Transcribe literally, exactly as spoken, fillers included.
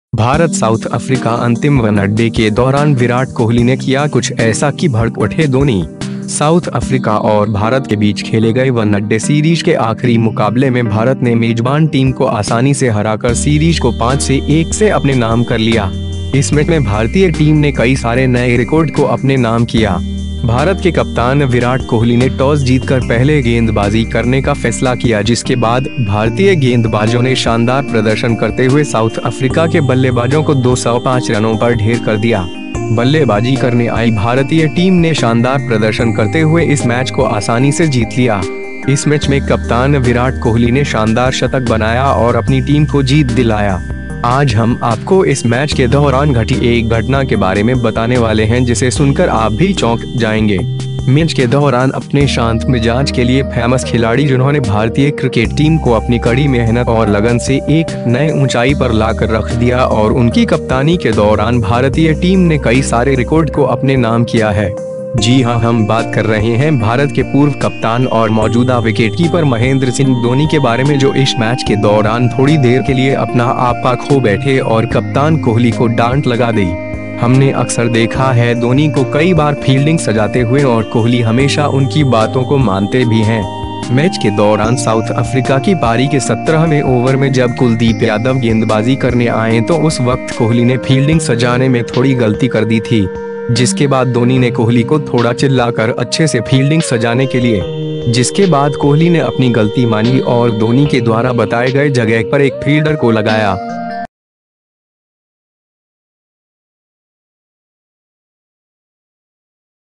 Bharat South Africa अंतिम one day के दौरान विराट कोहली ने किया कुछ ऐसा कि भड़क उठे धोनी। साउथ अफ्रीका और भारत के बीच खेले गए वनडे सीरीज के आखिरी मुकाबले में भारत ने मेजबान टीम को आसानी से हराकर सीरीज को पाँच से एक से अपने नाम कर लिया। इस मैच में भारतीय टीम ने कई सारे नए रिकॉर्ड को अपने नाम किया। भारत के कप्तान विराट कोहली ने टॉस जीतकर पहले गेंदबाजी करने का फैसला किया, जिसके बाद भारतीय गेंदबाजों ने शानदार प्रदर्शन करते हुए साउथ अफ्रीका के बल्लेबाजों को दो सौ पाँच रनों पर ढेर कर दिया। बल्लेबाजी करने आई भारतीय टीम ने शानदार प्रदर्शन करते हुए इस मैच को आसानी से जीत लिया। इस मैच में कप्तान विराट कोहली ने शानदार शतक बनाया और अपनी टीम को जीत दिलाया। आज हम आपको इस मैच के दौरान घटी एक घटना के बारे में बताने वाले हैं, जिसे सुनकर आप भी चौंक जाएंगे। मैच के दौरान अपने शांत मिजाज के लिए फेमस खिलाड़ी, जिन्होंने भारतीय क्रिकेट टीम को अपनी कड़ी मेहनत और लगन से एक नए ऊंचाई पर लाकर रख दिया और उनकी कप्तानी के दौरान भारतीय टीम ने कई सारे रिकॉर्ड को अपने नाम किया है। जी हां, हम बात कर रहे हैं भारत के पूर्व कप्तान और मौजूदा विकेटकीपर महेंद्र सिंह धोनी के बारे में, जो इस मैच के दौरान थोड़ी देर के लिए अपना आपा खो बैठे और कप्तान कोहली को डांट लगा दी। हमने अक्सर देखा है धोनी को कई बार फील्डिंग सजाते हुए और कोहली हमेशा उनकी बातों को मानते भी हैं। मैच के दौरान साउथ अफ्रीका की पारी के सत्रहवें ओवर में जब कुलदीप यादव गेंदबाजी करने आए तो उस वक्त कोहली ने फील्डिंग सजाने में थोड़ी गलती कर दी थी, जिसके बाद धोनी ने कोहली को थोड़ा चिल्लाकर अच्छे से फील्डिंग सजाने के लिए जिसके बाद कोहली ने अपनी गलती मानी और धोनी के द्वारा बताए गए जगह पर एक फील्डर को लगाया।